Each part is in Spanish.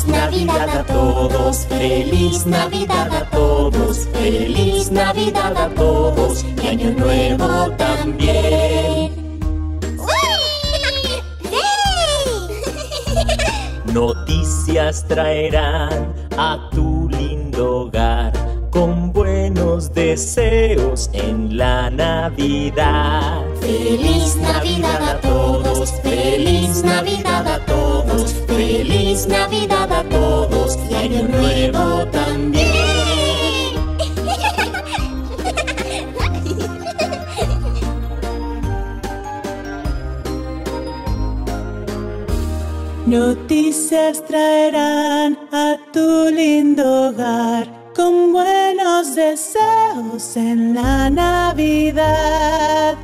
Feliz Navidad a todos, feliz Navidad a todos, feliz Navidad a todos y Año Nuevo también. Noticias traerán a tu lindo hogar con buenos deseos en la Navidad. Feliz Navidad a todos, feliz Navidad a todos, feliz Navidad a todos y Año Nuevo también. Noticias traerán a tu lindo hogar con buenos deseos en la Navidad.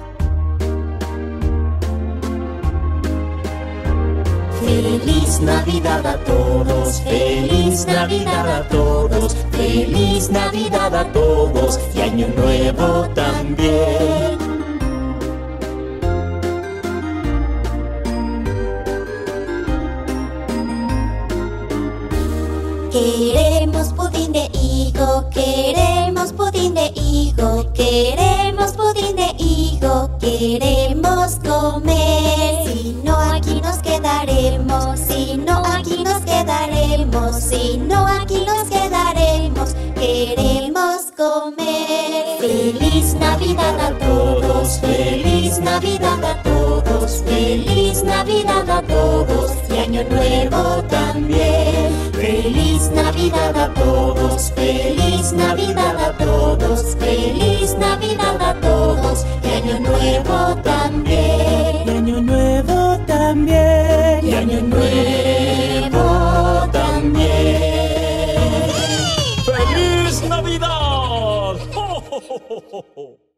Feliz Navidad a todos, feliz Navidad a todos, feliz Navidad a todos y Año Nuevo también. Queremos pudín de higo, queremos pudín de higo, queremos pudín de higo, queremos comer. Si no, aquí nos quedaremos, si no, aquí nos quedaremos, si no, aquí nos quedaremos, queremos comer. Feliz Navidad a todos, feliz Navidad a todos, feliz Navidad a todos y Año Nuevo también. Feliz Navidad a todos, feliz Navidad a todos, feliz Navidad a todos y Año Nuevo también. Y Año Nuevo también. Y Año Nuevo también. ¡Feliz Navidad! ¡Ho, ho, ho, ho, ho!